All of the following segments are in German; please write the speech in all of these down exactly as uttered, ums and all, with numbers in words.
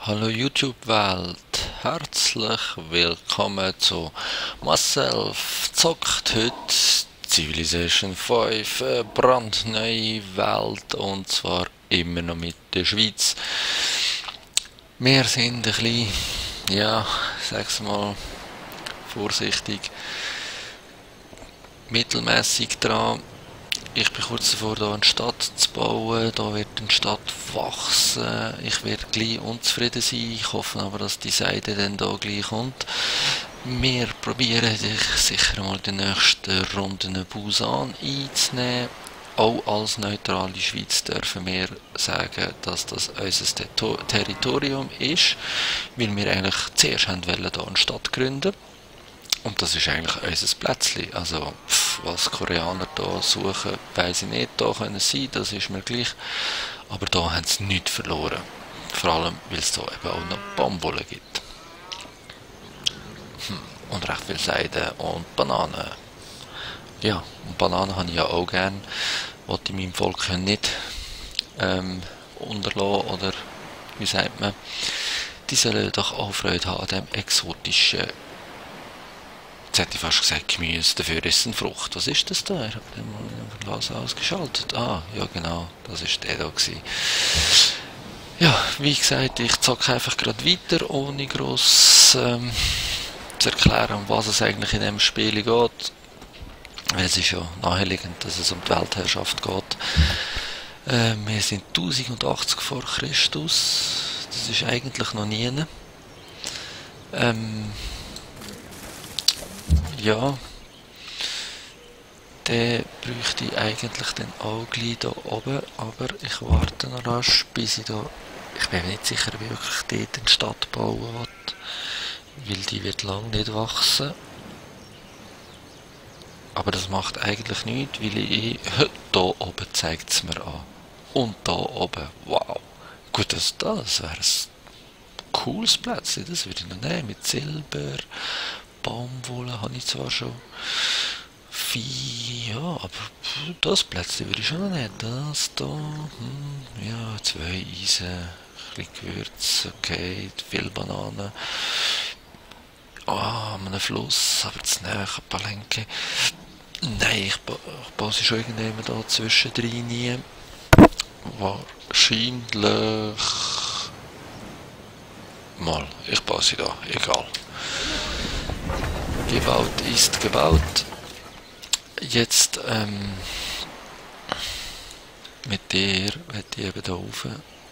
Hallo YouTube-Welt, herzlich willkommen zu Myself zockt heute Civilization fünf, eine brandneue Welt und zwar immer noch mit der Schweiz. Wir sind ein bisschen, ja, sag's mal vorsichtig, mittelmäßig dran. Ich bin kurz davor, hier eine Stadt zu bauen. Da wird eine Stadt wachsen. Ich werde gleich unzufrieden sein. Ich hoffe aber, dass die Seite dann hier gleich kommt. Wir probieren sich sicher mal die nächsten Runden Busan einzunehmen. Auch als neutrale Schweiz dürfen wir sagen, dass das unser Territorium ist, weil wir eigentlich zuerst haben wollen, hier eine Stadt gründen. Und das ist eigentlich unser Plätzchen. Also, pff, was Koreaner hier suchen, weiss ich nicht. Da können sie sein, das ist mir gleich. Aber da haben sie nichts verloren. Vor allem, weil es hier eben auch noch Baumwolle gibt. Hm. Und recht viel Seide und Bananen. Ja, und Bananen habe ich ja auch gern. Wollte ich meinem Volk ja nicht ähm, unterlassen, oder wie sagt man. Die sollen doch auch Freude haben an dem exotischen, jetzt hätte ich fast gesagt Gemüse, dafür ist es eine Frucht. Was ist das da? Ich habe den mal Laser ausgeschaltet. Ah, ja genau, das war der da gewesen. Ja, wie gesagt, ich zocke einfach gerade weiter, ohne gross ähm, zu erklären, um was es eigentlich in dem Spiel geht. Weil es ist ja naheliegend, dass es um die Weltherrschaft geht. Äh, wir sind tausendachtzig vor Christus. Das ist eigentlich noch nie. Ähm, Ja, den bräuchte ich eigentlich dann auch gleich hier oben, aber ich warte noch rasch, bis ich da, ich bin mir nicht sicher, wie wirklich dort eine Stadt bauen will, weil die wird lang nicht wachsen. Aber das macht eigentlich nichts, weil ich, da oben zeigt es mir an. Und da oben, wow. Gut, das, das wäre ein cooles Plätzchen, das würde ich noch nehmen, mit Silber. Baumwolle habe ich zwar schon viel, ja, aber das Plätzchen würde ich schon noch nehmen. Das da, hm, ja, zwei Eisen, ein bisschen Gewürz, okay, viel Bananen. Ah, an einem Fluss, aber zu näher, ein paar Lenken. Nein, ich, ba ich baue sie schon irgendjemand da zwischendrin nie. Wahrscheinlich mal, ich baue sie da, egal. Gebaut ist gebaut. Jetzt ähm, mit der werde ich eben da rauf.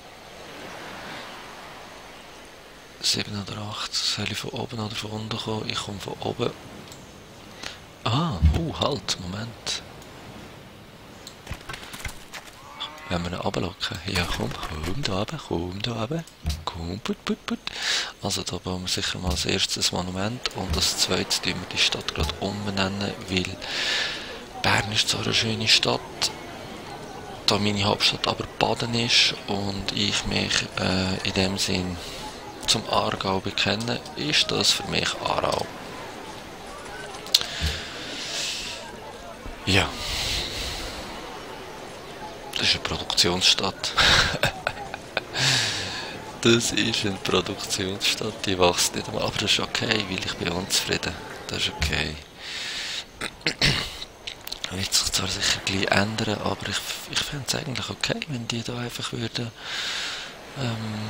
sieben oder acht. Soll ich von oben oder von unten kommen? Ich komme von oben. Ah, oh, halt, Moment. Wenn wir ihn runterlocken. Ja, komm, komm da runter, komm da runter. Komm, put, put, put. Also da bauen wir sicher mal als erstes ein Monument und als zweites tun wir die Stadt gerade umbenennen, weil Bern ist zwar eine schöne Stadt, da meine Hauptstadt aber Baden ist und ich mich äh, in dem Sinn zum Aargau bekenne, ist das für mich Aarau. Ja. Das ist eine Produktionsstadt. Das ist eine Produktionsstadt, die wächst nicht einmal, aber das ist okay, weil ich bin unzufrieden. Das ist okay. Wird sich zwar sicher gleich ändern, aber ich, ich fände es eigentlich okay, wenn die da einfach würden ähm,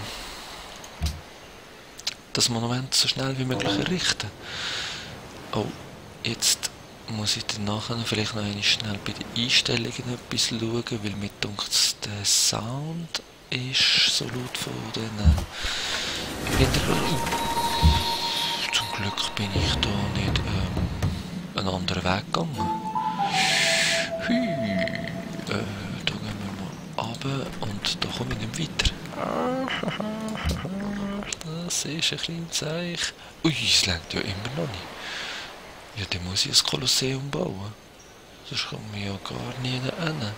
das Monument so schnell wie möglich errichten. Oh, jetzt muss ich dann nachher vielleicht noch einmal schnell bei den Einstellungen etwas schauen, weil mir dunkt, der Sound ist so laut von den Hintergrund. Zum Glück bin ich da nicht ähm, einen anderen Weg gegangen. Hui, äh, da gehen wir mal runter und da komme ich nicht weiter. Das ist ein kleines Zeichen. Ui, es längt ja immer noch nicht. Ja, dann muss ich ein Kolosseum bauen. Sonst kommen wir ja gar nie hin.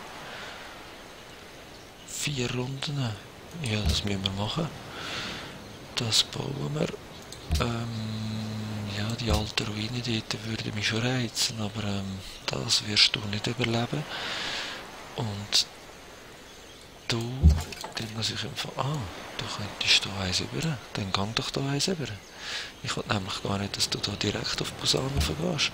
Vier Runden. Ja, das müssen wir machen. Das bauen wir. Ähm, ja, die alte Ruine dort würde mich schon reizen, aber ähm, das wirst du nicht überleben. Und Du, dann muss ich einfach, ah, du könntest da eins über, dann gang doch da eins über. Ich will nämlich gar nicht, dass du da direkt auf Posaune vergehst.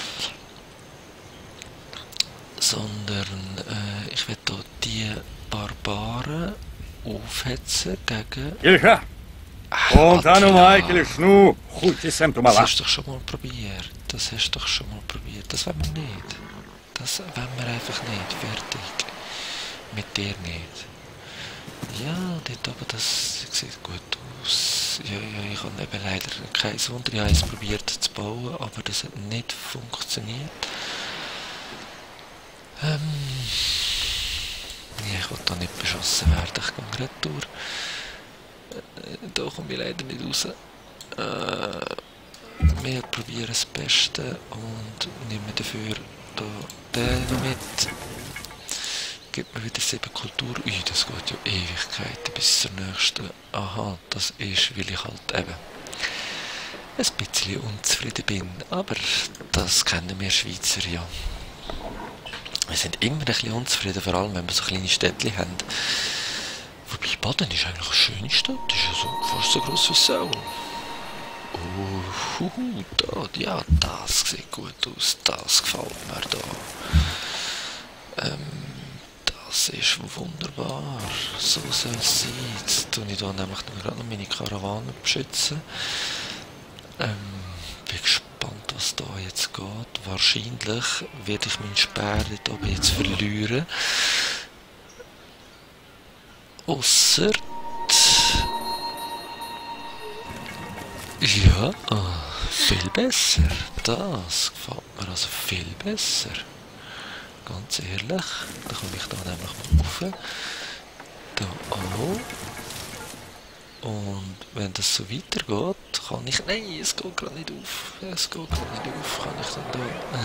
Sondern äh, ich will da die Barbaren aufhetzen gegen... Ilka! Lontano Michael, Schnu! Chuti sempre Das mal hast du doch schon mal probiert. Das hast du doch schon mal probiert. Das wollen wir nicht. Das wollen wir einfach nicht. Fertig. Mit dir nicht. Ja, dort oben, das sieht gut aus. Ja, ja, ich habe eben leider kein Wunder. Ich habe es probiert zu bauen, aber das hat nicht funktioniert. Ähm... Ja, ich will da nicht beschossen werden. Ich gehe retour. Äh, da komme ich leider nicht raus. Äh, wir probieren das Beste und nehmen dafür da den mit. Gibt mir wieder sieben Kultur. Ui, das geht ja Ewigkeiten bis zur nächsten. Aha, das ist, weil ich halt eben ein bisschen unzufrieden bin. Aber das kennen wir Schweizer ja. Wir sind immer ein bisschen unzufrieden, vor allem wenn wir so kleine Städtchen haben. Wobei Baden ist eigentlich eine schöne Stadt, ist ja so, fast so gross wie Seoul. Oh, huhu, da, ja, das sieht gut aus, das gefällt mir da. Ähm, das ist wunderbar, so soll es sein. Jetzt tue ich da nämlich gerade noch meine Karawane beschützen. Ähm, bin gespannt, was da jetzt geht. Wahrscheinlich werde ich meinen Speer dort oben jetzt verlieren. Ausser... Ja, ah, viel besser. Das gefällt mir also viel besser. Ganz ehrlich. Da komme ich da nämlich mal rauf. Da auch. Und wenn das so weitergeht, kann ich... Nein, es geht gerade nicht auf. Es geht gerade nicht auf. Kann ich dann da...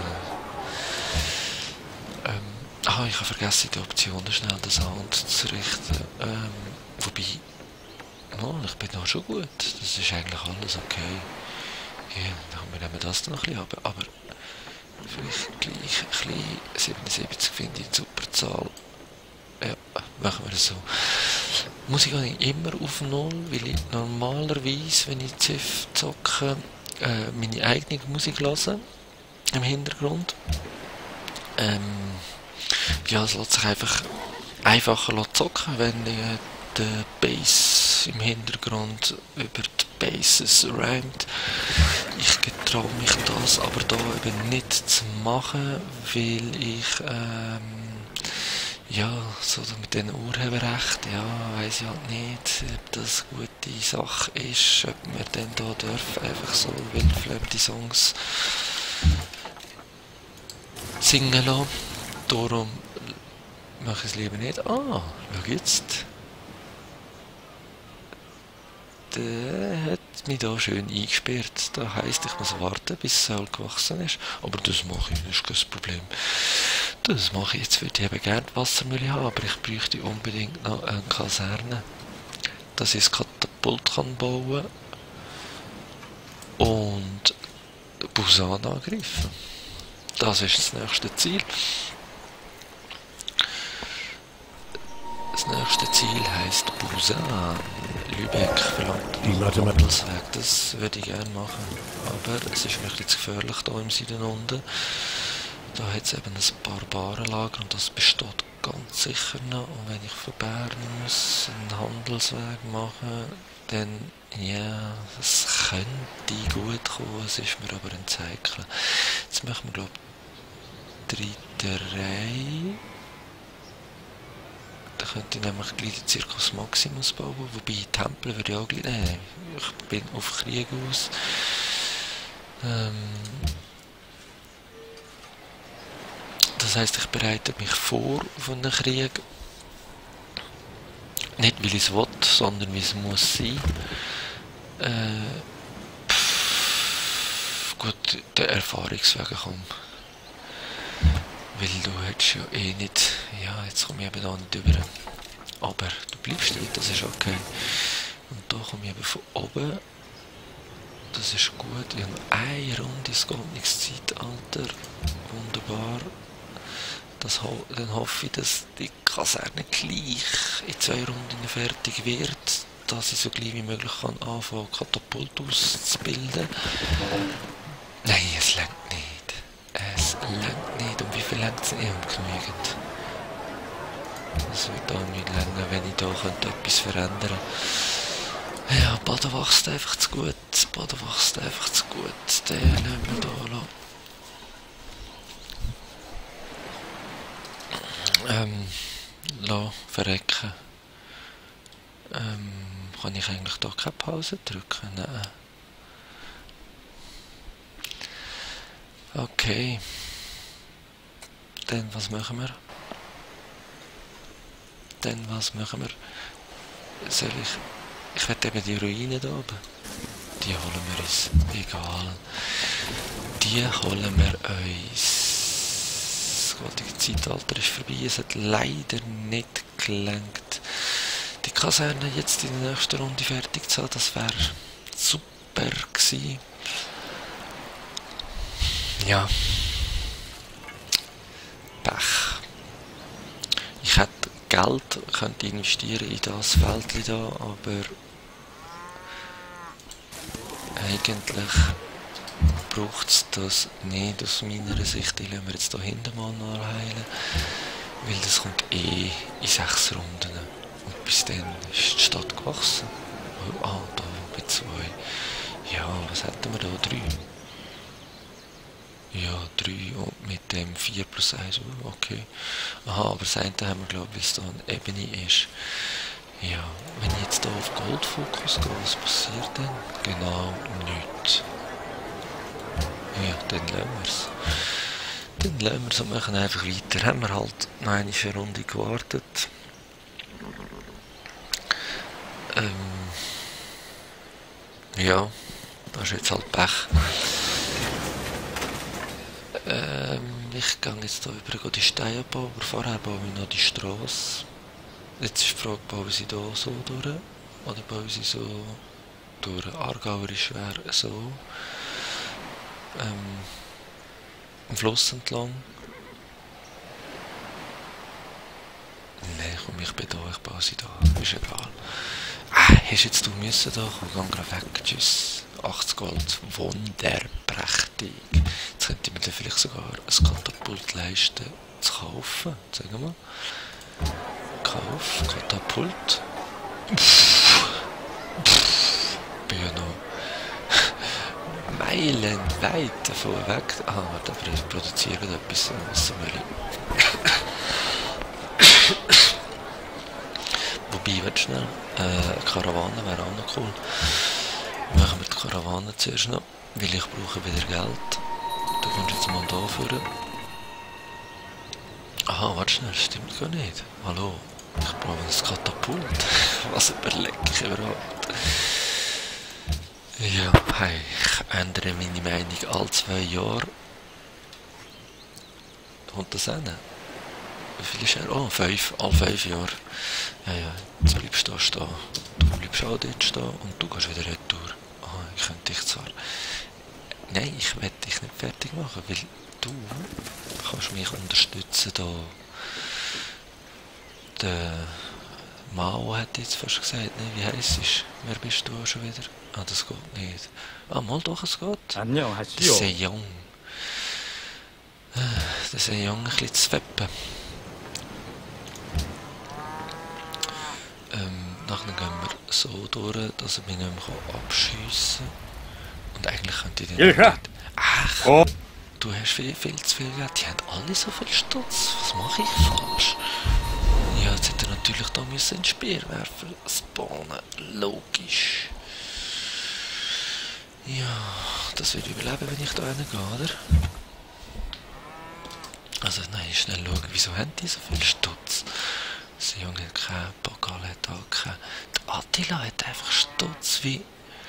Äh, ähm, ah, ich habe vergessen, die Optionen schnell das anzurichten. Ähm, wobei... Oh, ich bin noch schon gut. Das ist eigentlich alles okay. Ja, dann nehmen wir das dann noch ein bisschen ab. Aber vielleicht gleich ein bisschen siebenundsiebzig finde ich eine super Zahl. Ja, machen wir das so. Musik habe ich immer auf null, weil ich normalerweise, wenn ich Civ zocke, äh, meine eigene Musik höre im Hintergrund. Ähm, ja, es lässt sich einfach einfacher zocken, wenn äh, der Bass im Hintergrund über die Basses reimt. Ich getraue mich das aber da eben nicht zu machen, weil ich ähm, ja, so mit den Urheberrechten, ja, weiss ich halt nicht, ob das eine gute Sache ist, ob wir denn da dürfen einfach so wildfremde Songs singen lassen. Darum mache ich es lieber nicht. Ah, schau jetzt. Der hat mich da schön eingesperrt. Das heisst, ich muss warten, bis es Seoul gewachsen ist. Aber das mache ich, das ist kein Problem. Das mache ich jetzt, würde ich eben gerne Wassermühle haben, aber ich bräuchte unbedingt noch eine Kaserne, dass ich ein Katapult kann bauen und Busan angreifen. Das ist das nächste Ziel. Das nächste Ziel heisst Busan. Lübeck verlangt einen Handelsweg. Das würde ich gerne machen. Aber es ist mir ein bisschen zu gefährlich hier im Süden unten. Da hat es eben ein Barbarenlager und das besteht ganz sicher noch. Und wenn ich von Bern muss einen Handelsweg machen, dann ja, es könnte gut kommen, es ist mir aber ein Zeichen. Jetzt machen wir glaube ich die Reiterei. Da könnte ich nämlich gleich den Circus Maximus bauen, wobei Tempel würde ich auch gleich... Nein, ich bin auf Krieg aus. Ähm, das heisst, ich bereite mich vor auf einen Krieg. Nicht weil ich es will, sondern wie es muss sein. Äh, pff, gut, der Erfahrungsweg kommt. Weil du hättest ja eh nicht... Ja, jetzt komme ich eben da nicht rüber. Aber du bleibst drin, das ist okay. Und da komme ich eben von oben. Das ist gut. Ich habe noch eine Runde ins Goldenes Zeitalter. Wunderbar. das ho dann hoffe ich, dass die Kaserne gleich in zwei Runden fertig wird, dass ich so gleich wie möglich kann anfangen, Katapult auszubilden. Nein, es lenkt nicht. Es lenkt nicht. Und wie viel lenkt es nicht ungenügend? Es wird auch nicht länger, wenn ich da könnte etwas verändern könnte. Ja, Baden wächst einfach zu gut. Baden wächst einfach zu gut. Den lassen wir da lassen. Ähm, lassen, verrecken. Ähm, kann ich eigentlich da keine Pause drücken? Nein. Okay. Dann was machen wir? Dann was machen wir? Soll ich... Ich werde eben die Ruinen da oben. Die holen wir uns. Egal. Die holen wir uns. Das goldene Zeitalter ist vorbei. Es hat leider nicht gelangt, die Kaserne jetzt in der nächsten Runde fertig zu haben. Das wäre super gewesen. Ja. Pech. Ich hätte Geld könnte investieren in das Feld da, aber eigentlich braucht es das nicht aus meiner Sicht. Die lassen wir jetzt hier hinten mal nachheilen, weil das kommt eh in sechs Runden. Und bis dann ist die Stadt gewachsen. Ah, da bei zwei. Ja, was hätten wir da? Drei. Ja, drei und mit dem vier plus eins, oh, okay. Aha, aber das eine haben wir, glaube ich, weil es da eine Ebene ist. Ja, wenn ich jetzt hier auf Goldfokus gehe, was passiert denn? Genau, nichts. Ja, dann lassen wir es. Dann lassen wir es und machen einfach weiter. Haben wir halt noch eine Runde gewartet. Ähm, ja, das ist jetzt halt Pech. Ähm, ich gehe jetzt hier über die Steine bauen, aber vorher baue ich noch die Strasse. Jetzt ist die Frage, bauen sie hier so durch oder bauen sie so durch? Aargauerisch wäre so. Ähm, am Fluss entlang. Nein, komm, ich bin da, ich baue sie da, ist egal. Ah, hast jetzt du müssen da, komm, geh gerade weg, tschüss. achtzig Gold, wunderprächtig. Jetzt könnte man dann vielleicht sogar ein Katapult leisten zu kaufen, sagen wir mal. Kauf, Katapult. Pff, pff, bin ja noch meilenweit davon weg. Ah, warte, aber ich produziere etwas Wassermüll. Wobei, warte schnell, äh, eine Karawane wäre auch noch cool. Machen wir die Karawane zuerst noch, weil ich brauche wieder Geld. Du kommst jetzt mal da vorne. Aha, warte schnell, stimmt gar nicht. Hallo, ich brauche ein Katapult. Was überlege ich überhaupt? Ja, hey, ich ändere meine Meinung alle zwei Jahre. Kommt das hin? Wie viel ist er? Oh, fünf, alle fünf Jahre. Ja, ja, jetzt bleibst du da stehen. Du bleibst auch dort stehen und du gehst wieder retour. Ah, ich könnte dich zwar... Nein, ich werde dich nicht fertig machen, weil du kannst mich unterstützen da. Der Mao hat jetzt fast gesagt, ne? Wie heisst es? Wer bist du schon wieder? Ah, das geht nicht. Ah, mal doch, es geht. Der Sejong. Der Sejong ein bisschen zu weppen. Ähm, nachher gehen wir so durch, dass er mich nicht mehr abschiessen kann. Und eigentlich könnte ich den nicht... Ach, oh. Du hast viel, viel zu viel Geld. Die haben alle so viel Stutz. Was mache ich falsch? Ja, jetzt hätte er natürlich da müssen einen Speerwerfer spawnen. Logisch. Ja, das wird überleben, wenn ich da hingehe, oder? Also, nein, schnell schauen, wieso haben die so viel Stutz? Der Junge hat keinen, Pokal hat auch keinen. Der Attila hat einfach Stutz wie...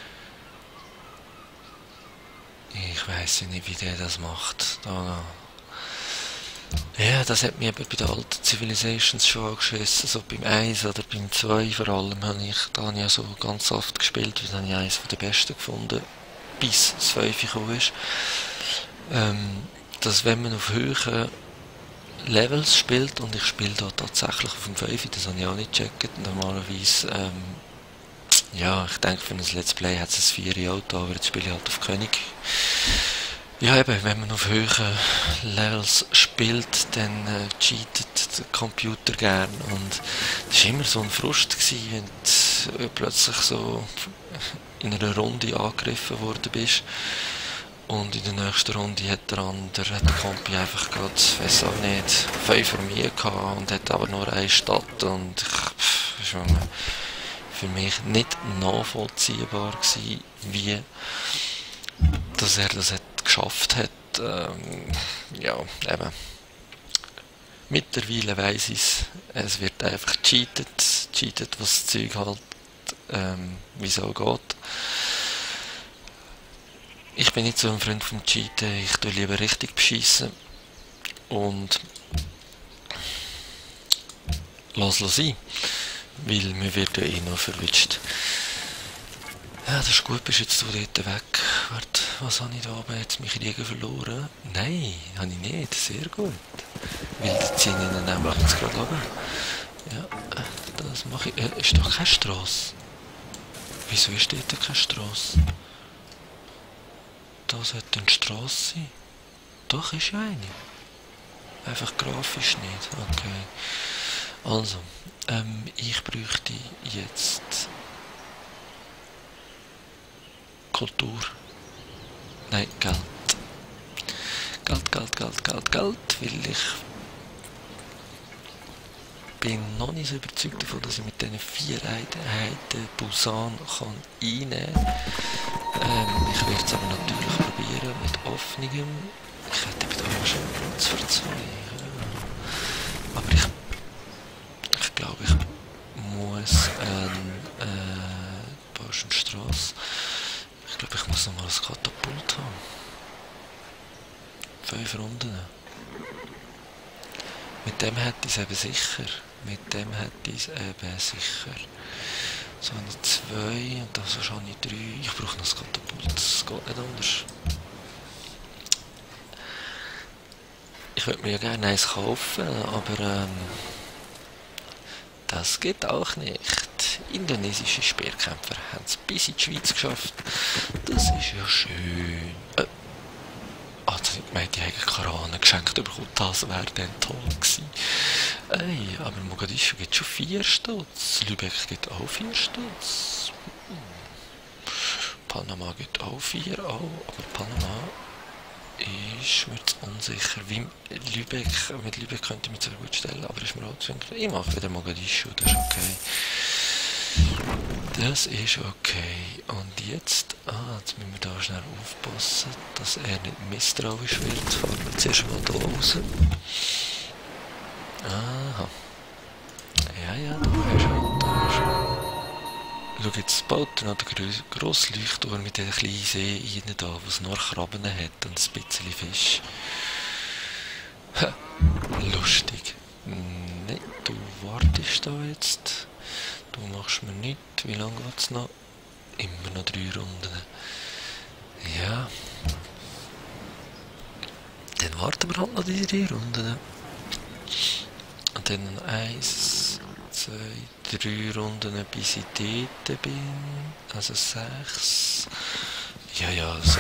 Ich weiss ja nicht, wie der das macht. Da. Ja, das hat mich eben bei den alten Civilizations schon angeschissen. So beim eins oder beim zwei vor allem habe ich da habe ich ja so ganz oft gespielt, weil dann habe ich eines der besten gefunden, bis das fünf gekommen ist. Ähm, dass wenn man auf Höhe Levels spielt und ich spiele da tatsächlich auf dem fünf, das habe ich auch nicht gecheckt. Normalerweise, ähm, ja, ich denke für ein Let's Play hat es ein vier Auto, aber jetzt spiele ich halt auf König. Ja eben, wenn man auf höheren Levels spielt, dann äh, cheatet der Computer gern und das war immer so ein Frust gewesen, wenn du äh, plötzlich so in einer Runde angegriffen worden bist und in der nächsten Runde hat der andere, hat der Kompi einfach gerade, weiss auch nicht, fünf von mir gehabt und hat aber nur eine Stadt und ich, pff, das war für mich nicht nachvollziehbar gewesen, wie dass er das hat geschafft hat. Ähm, ja, eben. Mittlerweile weiss ich es, es wird einfach cheatet, cheatet, was das Zeug halt, ähm, wie es auch geht. Ich bin nicht so ein Freund vom Cheaten, ich tue lieber richtig beschissen und lass es sein, weil wir werden ja eh noch verwünscht. Ja, das ist gut, bist jetzt du dort weg. Warte, was habe ich da oben jetzt? Mich Kriege verloren? Nein, habe ich nicht. Sehr gut. Weil die ziehen ihnen nämlich jetzt gerade runter. Ja, das mache ich. Äh, ist doch keine Strasse. Wieso ist dort keine Strasse? Da sollte eine Strasse sein. Doch, ist ja eine. Einfach grafisch nicht. Okay. Also, ähm, ich bräuchte jetzt Kultur. Nein, Geld. Geld, Geld, Geld, Geld, Geld, weil ich bin noch nicht so überzeugt davon, dass ich mit diesen vier Einheiten Busan kann einnehmen kann. Ähm, ich werde es aber natürlich probieren mit Öffnungen. Ich hätte eben da schon Platz für zwei. Ja. Aber ich, ich glaube, ich muss ähm, äh, Borstenstrasse. Ich glaube, ich muss noch mal ein Katapult haben. Fünf Runden. Mit dem hätte ich es eben sicher. Mit dem hätte ich es eben sicher. So habe ich zwei und das habe ich drei. Ich brauche noch ein Katapult. Das geht nicht anders. Ich würde mir ja gerne eins kaufen, aber ähm, das geht auch nicht. Indonesische Speerkämpfer haben es bis in die Schweiz geschafft. Das ist ja schön. Äh, ah, das nicht gemeint, die haben Karawane geschenkt bekommen. Das wäre dann toll gewesen. Ey, aber Mogadischu gibt schon vier Stutz. Lübeck gibt auch vier Stutz. Hm. Panama gibt auch vier, auch. Aber Panama ist mir zu unsicher. Wie Lübeck, mit Lübeck könnte ich mich sehr gut stellen, aber ist mir auch zu unsicher. Ich mache wieder Mogadischu, das ist okay. Das ist okay. Und jetzt, ah, jetzt müssen wir da schnell aufpassen, dass er nicht misstrauisch wird. Fahren wir zuerst mal hier raus. Aha. Ja, ja, da ist er, da ist er. Schau, jetzt baut er noch den grossen Leuchtturm mit diesem kleinen See rein, da, wo es nur Krabben hat und ein bisschen Fisch. Ha, lustig. Nein, du wartest da jetzt. Du machst mir nichts. Wie lange geht es noch? Immer noch drei Runden. Ja. Dann warten wir halt noch die drei Runden. Und dann noch eins, zwei, drei Runden, bis ich dort bin. Also sechs. Ja, ja, so.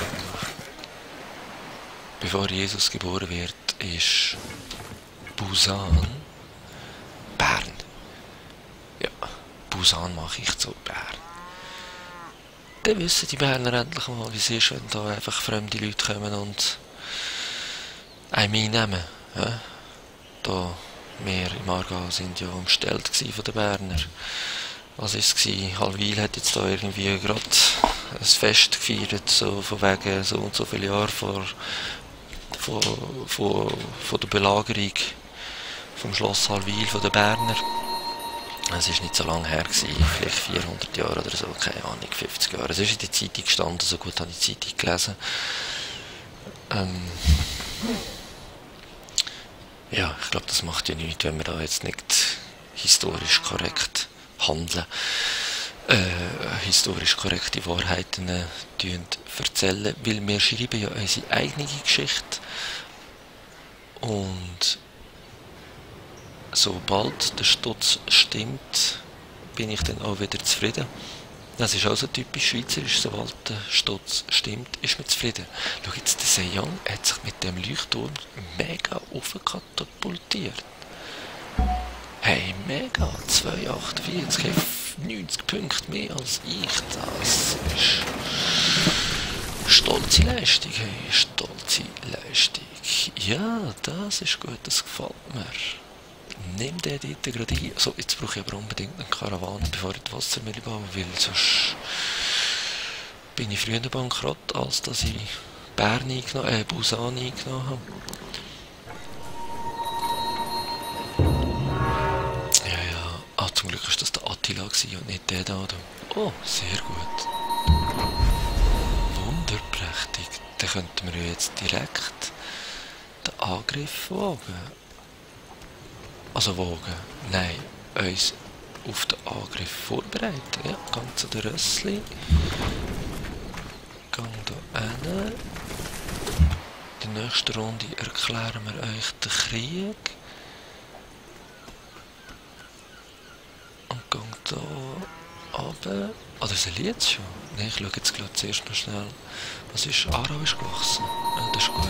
Bevor Jesus geboren wird, ist Busan Bern. Ja. Busan mache ich zu Bern. Dann wissen die Berner endlich mal, wie es ist, wenn da einfach fremde Leute kommen und einen einnehmen. Ja? Da wir im Aargau sind ja umstellt von den Berner. Was war es? Hallwil hat jetzt da irgendwie gerade ein Fest gefeiert, so von wegen so und so viele Jahre vor, vor, vor, vor der Belagerung vom Schloss Hallwil von den Berner. Es war nicht so lange her, gewesen, vielleicht vierhundert Jahre oder so, keine Ahnung, fünfzig Jahre. Es ist in der Zeitung gestanden, so gut habe ich die Zeitung gelesen. Ähm ja, ich glaube, das macht ja nichts, wenn wir da jetzt nicht historisch korrekt handeln. Äh, historisch korrekte Wahrheiten äh, erzählen, weil wir schreiben ja unsere eigene Geschichte. Und sobald der Stutz stimmt, bin ich dann auch wieder zufrieden. Das ist auch so typisch schweizerisch, sobald der Stutz stimmt, ist man zufrieden. Schau jetzt, der Sejong hat sich mit dem Leuchtturm mega aufkatapultiert. Hey, mega, zweihundertachtundvierzig, neunzig Punkte mehr als ich, das ist stolze Leistung, hey, stolze Leistung. Ja, das ist gut, das gefällt mir. Nimm den dort gerade ein. So, jetzt brauche ich aber unbedingt eine Karawane, bevor ich die Wassermühle baue, weil sonst bin ich früher bankrott, als dass ich Bern eingenommen, äh, Busan eingenommen habe. Ja, ja. Ah, zum Glück war das der Attila und nicht der da. Oh, sehr gut. Wunderprächtig. Dann könnten wir jetzt direkt den Angriff wagen. Also wagen, nein, uns auf den Angriff vorbereiten. Ja, gang zu der Rössli. Gang da hin. In der nächsten Runde erklären wir euch den Krieg. Und gang da runter. Ah, das ist jetzt schon. Nein, ich schaue jetzt gleich zuerst noch schnell. Was ist? Aarau ist gewachsen. Ja, das ist gut.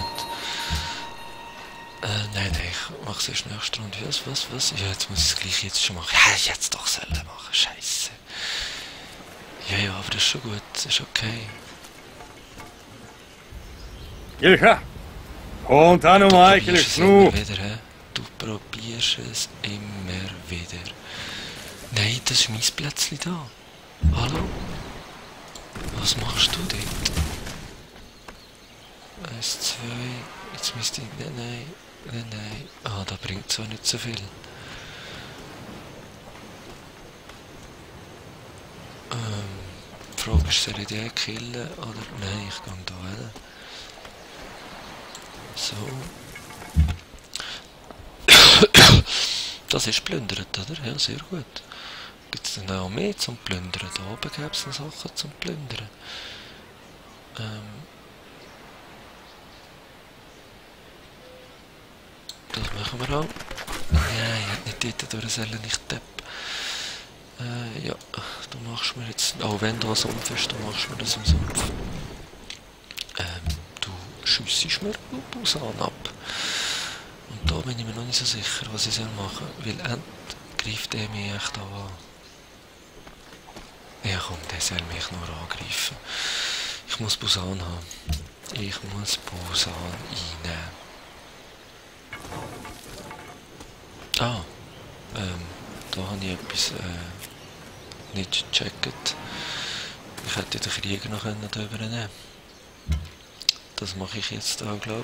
Äh, nein, nein, ich mache es erst nächste Runde. Was, was, was? Ja, jetzt muss ich es gleich jetzt schon machen. Ja, ich hätte es doch selber machen. Scheiße. Ja, ja, aber das ist schon gut. Das ist okay. Ilka! Und dann um eigentlich Schnur! Wieder, hä? Du probierst es immer wieder. Nein, das ist mein Plätzchen da. Hallo? Was machst du dort? Eins, zwei... Jetzt müsste ich... Nein, nein... Nein, nein. Ah, da bringt es auch nicht so viel. Ähm, die Frage ist, soll ich den killen oder... Nein, ich gehe da hin. So. Das ist plündert, oder? Ja, sehr gut. Gibt es denn auch mehr zum Plündern? Da oben gäbe es noch Sachen zum Plündern. Ähm... Das machen wir auch. Nein, ich hätte nicht dort durch sollen, ich depp. Äh, ja, du machst mir jetzt, auch wenn da ein Sumpf ist, dann machst du mir das im Sumpf. Ähm, du schiessest mir Busan ab. Und da bin ich mir noch nicht so sicher, was ich soll machen soll, weil end greift er mich echt an. Ja komm, der soll mich nur angreifen. Ich muss Busan haben. Ich muss Busan einnehmen. Ah, ähm, da habe ich etwas äh, nicht gecheckt. Ich hätte den Krieger noch können da übernehmen. Das mache ich jetzt auch, glaube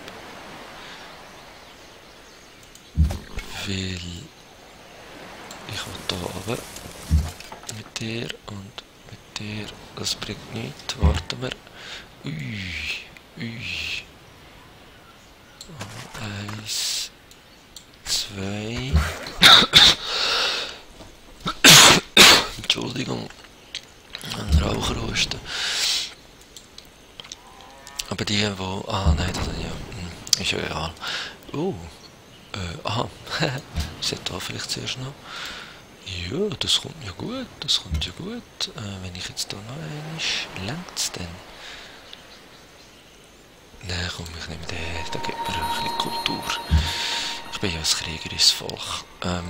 ich. Weil ich will da runter mit dir und mit dir. Das bringt nichts. Warten wir. Ui, ui. Eins. Zwei. Entschuldigung. Ein Raucherhusten. Aber die, wo... Ah, nein, das ja, ist ja egal. Oh. Äh, aha. Sollte da vielleicht zuerst noch... Ja, das kommt ja gut. Das kommt ja gut. Äh, wenn ich jetzt da noch einmal... Längt's denn? Nein, komm, ich nehme den. Da gibt mir ein bisschen Kultur. Ich bin ja ein kriegerisches Volk. Ähm,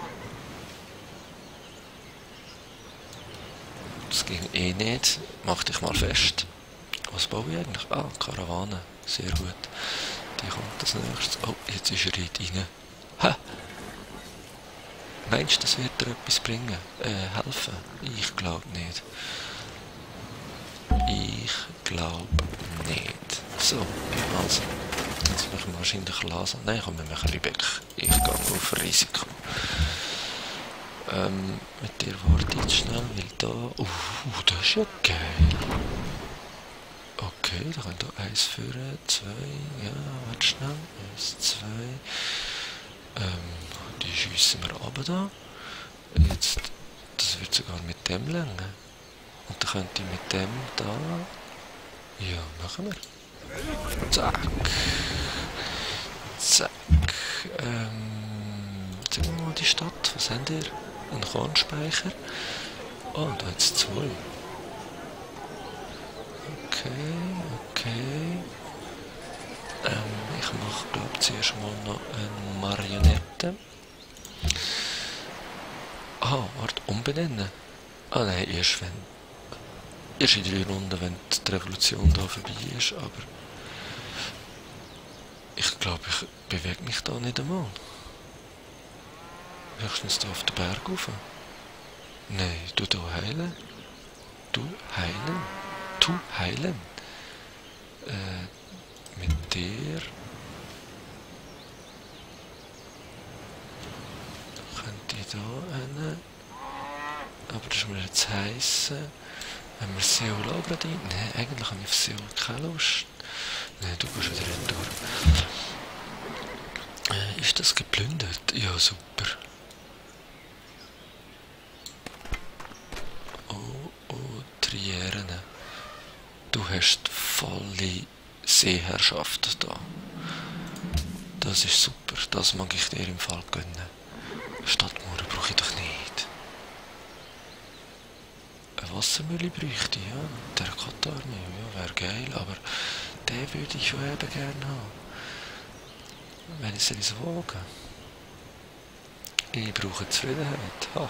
das ging eh nicht. Mach dich mal fest. Was baue ich eigentlich? Ah, Karawane. Sehr gut. Die kommt als nächstes. Oh, jetzt ist er dort rein. Ha! Meinst du, das wird dir etwas bringen? Äh, helfen? Ich glaube nicht. Ich glaube nicht. So, also. Jetzt machen wir wahrscheinlich lassen. Nein, komm, wir machen Lübeck. Ich gehe auf Risiko. Ähm, mit dir warte ich jetzt schnell, weil da... Uh, das ist ja geil. Okay, da können wir eins führen, zwei, ja, warte schnell. Eins, zwei. Ähm, die schiessen wir runter da. Jetzt, das wird sogar mit dem länger. Und dann könnte ich mit dem da... Ja, machen wir. Zack. Zack. Ähm, jetzt Zeigen wir mal die Stadt. Was habt ihr? Ein Kornspeicher. Oh, da hat es zwei. Okay, okay. Ähm, ich mache, glaube ich, zuerst mal noch eine Marionette. Ah, warte, umbenennen. Ah nein, erst wenn... Erst in drei Runden, wenn die Revolution da vorbei ist, aber... Ich glaube, ich bewege mich da nicht einmal. Höchstens da auf den Berg rauf. Nein, du da heilen. Du heilen. Du heilen. Äh, mit dir... Könnte ich da hin. Aber das ist mir jetzt heissen. Wenn wir Seoul auch gerade rein... Nein, eigentlich habe ich auf Seoul keine Lust. Nein, du gehst wieder retour. Äh, ist das geplündert? Ja, super. Oh, oh, Trieren. Du hast volle Seeherrschaft da. Das ist super, das mag ich dir im Fall gönnen. Stadtmauern brauche ich doch nicht. Eine Wassermühle bräuchte ich, ja. Der Katarme, ja, wäre geil, aber den würde ich schon eben gerne haben. Wenn ich es wagen. Ich brauche Zufriedenheit. Ha.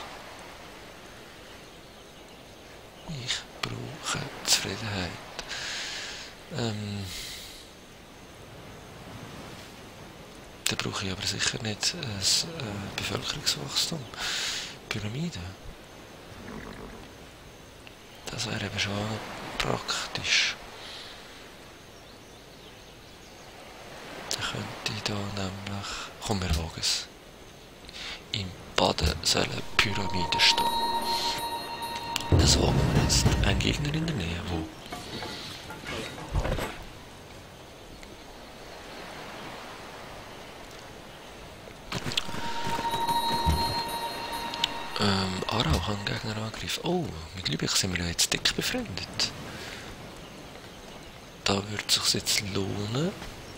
Ich brauche Zufriedenheit. Ähm, da brauche ich aber sicher nicht ein äh, Bevölkerungswachstum. Pyramide. Das wäre eben schon praktisch. Dann könnte ich da nämlich... Komm, wir wagen es. Im Baden soll eine Pyramide stehen. Das wagen wir jetzt. Ein Gegner in der Nähe. Wo? Ähm, Arau kann Gegner angreifen. Oh, mit Lübeck sind wir ja jetzt dick befreundet. Da würde es sich jetzt lohnen,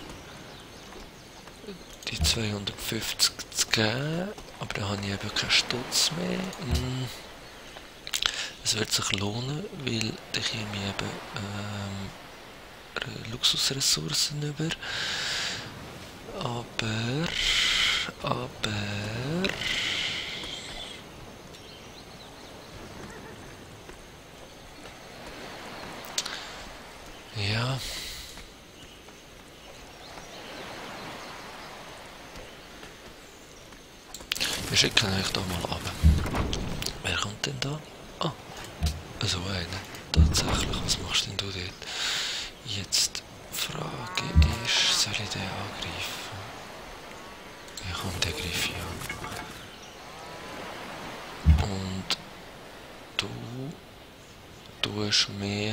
die zweihundertfünfzig zu geben. Aber da habe ich eben keinen Stutz mehr. Hm. Es wird sich lohnen, weil da komme ich eben ähm, Luxusressourcen über. Aber... Aber... Ja. Wir schicken euch da mal ab. Wer kommt denn da? Ah, so einer. Tatsächlich, was machst denn du dort? Jetzt, Frage ist, soll ich den angreifen? Ja, komm, den greife ich an. Und du tust mir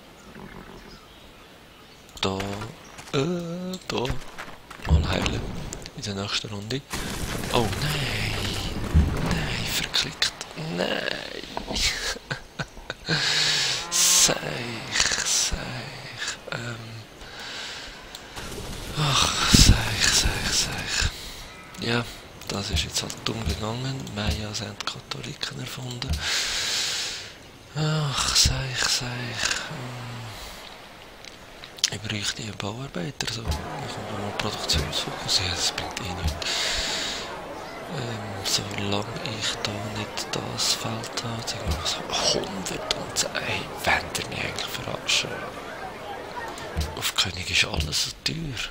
da, äh, da mal heilen in der nächsten Runde. Oh nein, nein, verklickt, nein. Seich, seich, ähm, ach, seich, seich, seich. Ja, das ist jetzt halt dumm gegangen. Mayas haben die Katholiken erfunden. Ach, seich, seich. Ich bräuchte einen Bauarbeiter, so. Ich kann mal Produktionsfokus. Ja, das bringt eh nichts. Ähm, solange ich da nicht das Feld habe, sagen wir mal so hundertzehn, wollt ihr mich eigentlich verarschen? Auf König ist alles so teuer.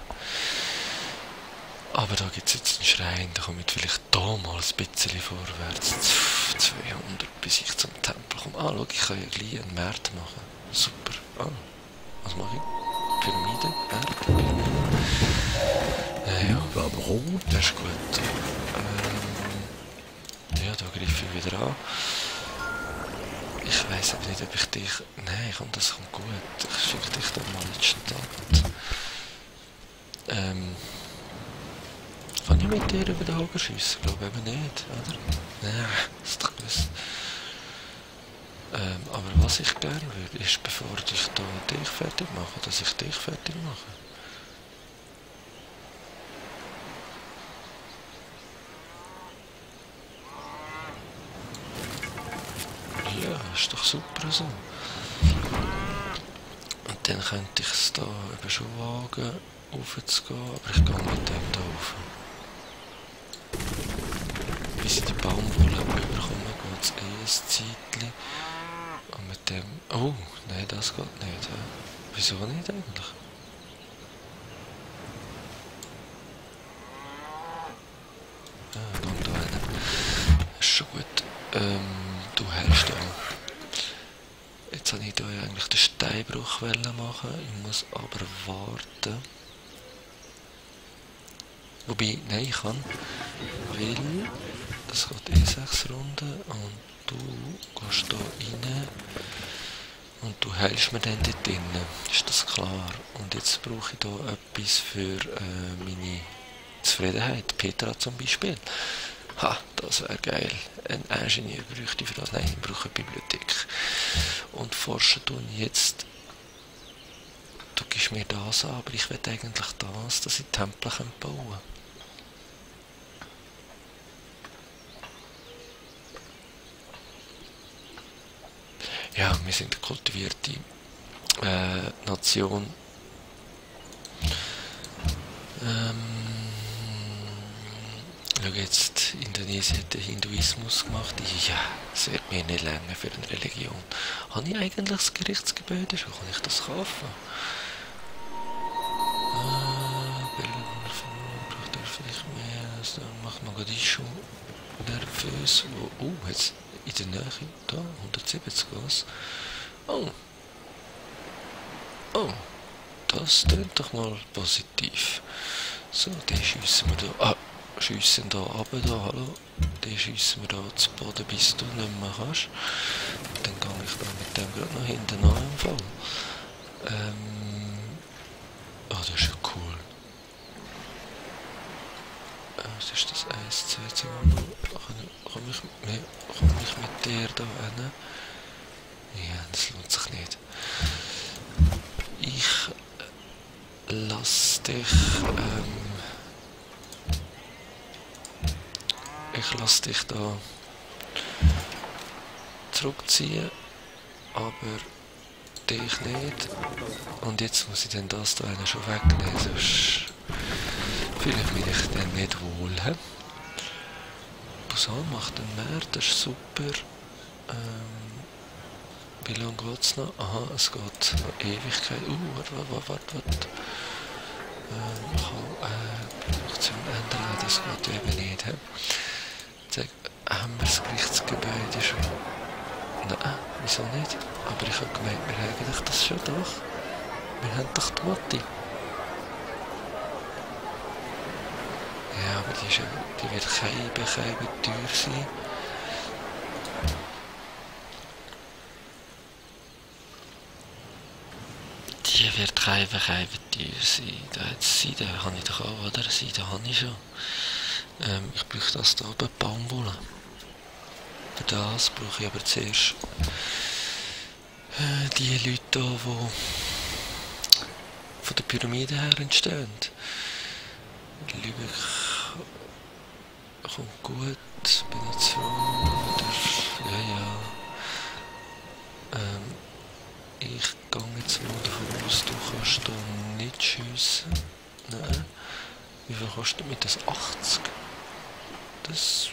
Aber da gibt es jetzt einen Schrein, da komme ich vielleicht da mal ein bisschen vorwärts. zweihundert, bis ich zum Tempel komme. Ah, schau, ich kann ja gleich einen Markt machen. Super. Ah, was mache ich? Pyramide, Berg, Pyramide. Äh, ja, Warum? das ist gut. Ähm, ja, da greife ich wieder an. Ich weiss aber nicht, ob ich dich... Nein, komm, das kommt gut. Ich schicke dich dann mal in die Stadt. Ähm... Kann ich mit dir über den Haken schiessen? Ich glaube eben nicht, oder? Nein, das ist doch gewusst. Ähm, aber was ich gerne würde, ist, bevor ich da dich fertig mache, dass ich dich fertig mache. super so. Und dann könnte ich es da eben schon wagen, raufzugehen, aber ich gehe mit dem da rauf. Bis ich die Baumwolle überkomme, geht es eh ein Zeitchen. Und mit dem... Oh, nein, das geht nicht. Ja. Wieso nicht eigentlich? Ah, komm da rein. Ist schon gut. Ähm, du hältst da. Jetzt wollte ich hier eigentlich den Steinbruch machen. Ich muss aber warten. Wobei, nein, ich kann. Weil das geht eh sechs Runden und du gehst da rein und du heilst mir dann dort drinnen. Ist das klar? Und jetzt brauche ich da etwas für äh, meine Zufriedenheit. Petra zum Beispiel. Ha, das wäre geil. Ein Ingenieur bräuchte ich für das. Nein, ich brauche eine Bibliothek. Und forschen tun jetzt. Du gibst mir das an, aber ich will eigentlich das, dass ich Tempel bauen kann. Ja, wir sind eine kultivierte äh, Nation. Ähm, schau jetzt, Indonesien hat den Hinduismus gemacht. Ja, es wird mir nicht länger für eine Religion. Habe ich eigentlich das Gerichtsgebäude schon? Kann ich das kaufen? Ah, braucht er vielleicht mehr? Also macht Mogadischu nervös. Oh, oh, jetzt in der Nähe, da, hundertsiebzig was. Oh. Oh. Das klingt doch mal positiv. So, den schiessen wir da. Ah, schiessen da runter, da, hallo. Den schiessen wir da zu Boden, bis du nicht mehr kannst. Und dann gehe ich da mit dem gerade noch hinten an im Fall. Ähm. Ah, oh, das ist ja cool. Was ist das? eins, zwei, zwei, komme ich, komm ich mit der da hin? Ja, das lohnt sich nicht. Ich lass dich, ähm, ich lass dich da zurückziehen, aber dich nicht. Und jetzt muss ich dann das da schon wegnehmen, sonst fühle ich mich dann nicht wohl. He? Busan macht den Meer, das ist super. Ähm, wie lange geht es noch? Aha, es geht noch Ewigkeit. Uh, warte, warte, warte, warte. Ähm, ich kann äh, Produktion ändern, das geht eben nicht. He? Jetzt haben wir das Gerichtsgebäude schon. Nein, wieso nicht? Aber ich habe gemeint, wir haben eigentlich das schon doch. Wir haben doch die Motti. Ja, aber die, ist, die wird keine, keine teuer sein. Die wird keine, keine teuer sein. Da hat Seide, habe ich doch auch, oder? Seide habe ich schon. Ähm, ich brauche das da oben, Baumwolle. Für das brauche ich aber zuerst äh, die Leute da, die von der Pyramide her entstehen. Lübeck kommt gut, bin ich froh, oder? Ja, ja. Ähm, ich gehe jetzt mal davon aus, du kannst da nicht schiessen. Nein. Wie viel kostet damit das? achtzig? Das...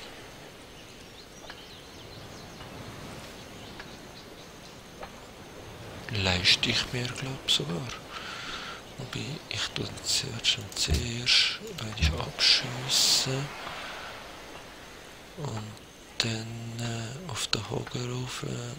leiste ich mir, glaube ich, sogar. Wobei, ich tue zuerst und zuerst einmal abschiessen. Und dann äh, auf den Hoger rauf. Äh,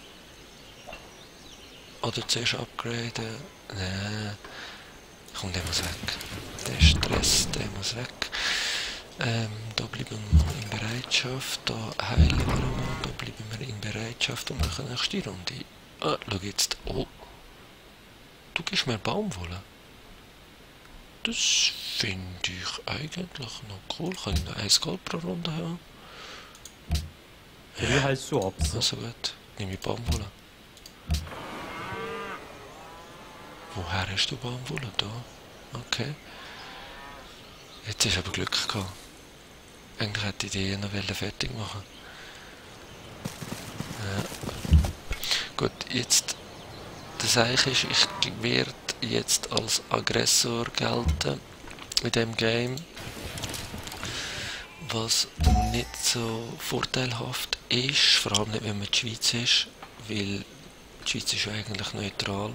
oder zuerst upgraden. Nein. Komm, der muss weg. Der Stress, der muss weg. Ähm, da bleiben wir in Bereitschaft. Da heilen wir mal. Da bleiben wir in Bereitschaft und machen nächste Runde. Ah, schau jetzt. Oh. Du gibst mir Baumwolle. Das finde ich eigentlich noch cool. Kann ich noch ein Gold pro Runde haben? Wie heißt du ab? Also gut. Nehme ich Baumwolle. Woher hast du Baumwolle? Da. Okay. Jetzt hast du aber Glück gehabt. Eigentlich hätte ich die noch fertig machen. Ja. Gut, jetzt das eigentlich ist, ich werde jetzt als Aggressor gelten in dem Game, was nicht so vorteilhaft ist, vor allem nicht, wenn man die Schweiz ist, weil die Schweiz ist ja eigentlich neutral.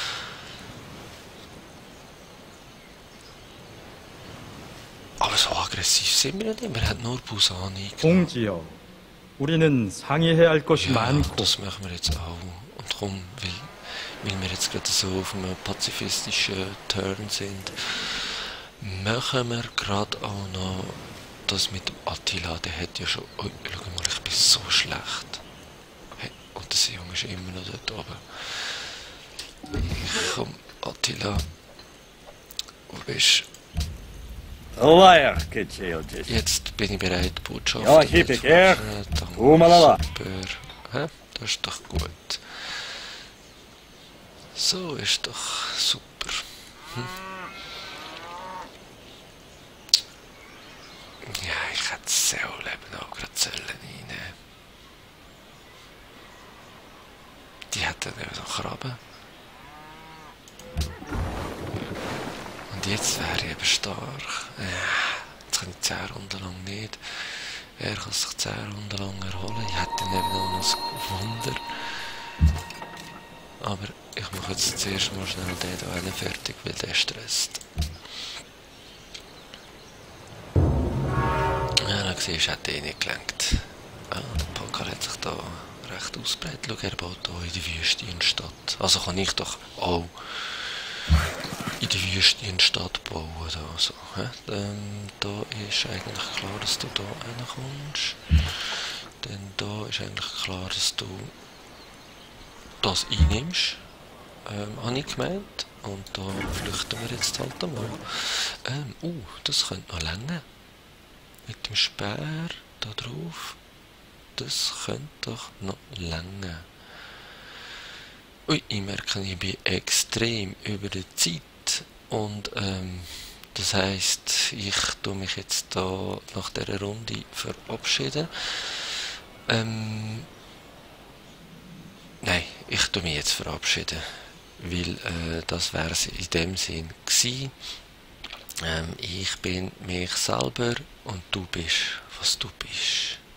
Aber so aggressiv sind wir nicht, wir haben nur Busani. 공지여, 우리는 상의해야 할 것이 Ja, 많고 das machen wir jetzt auch. Und komm, weil, weil wir jetzt gerade so auf einem pazifistischen Turn sind, machen wir gerade auch noch das mit dem Attila. Der hat ja schon... Oh, schau mal, ich bin so schlecht. Hey, und der Junge ist immer noch dort oben. Komm, Attila. Wo bist Давай, Кечиотис. du? Jetzt bin ich bereit, Botschaft. Ja, ich bin gern. Oh, malala. Super. Hä? Das ist doch gut. So ist doch super. Hm. Ja, ich hätte das Seoleben auch gerade sollen reinnehmen. Die hätten ja so Krabben. Und jetzt wäre ich eben stark. Ja, jetzt kann ich zehn Runden lang nicht. Er kann sich zehn Runden lang erholen. Ich hätte dann eben noch ein Wunder. Aber ich mache jetzt zuerst mal schnell den da einen fertig, weil der stresst. Ja, dann siehst du, hat eh nicht gelenkt. Ah, der Pakal hat sich da recht ausbreitet. Schau, er baut hier in der Wüste eine Stadt. Also kann ich doch auch in der Wüste eine Stadt bauen. Da, so. ähm, da ist eigentlich klar, dass du da reinkommst. Denn da ist eigentlich klar, dass du das einnimmst. Ähm, habe ich gemeint. Und da flüchten wir jetzt halt einmal. Ähm, uh, das könnte noch länger. Mit dem Speer da drauf. Das könnte doch noch länger. Ui, ich merke, ich bin extrem über die Zeit. Und ähm, das heisst, ich tue mich jetzt da nach dieser Runde verabschieden. Ähm, nein, ich tue mich jetzt verabschieden. Weil äh, das wäre es in dem Sinn gewesen. Ähm, ich bin mich selber und du bist, was du bist.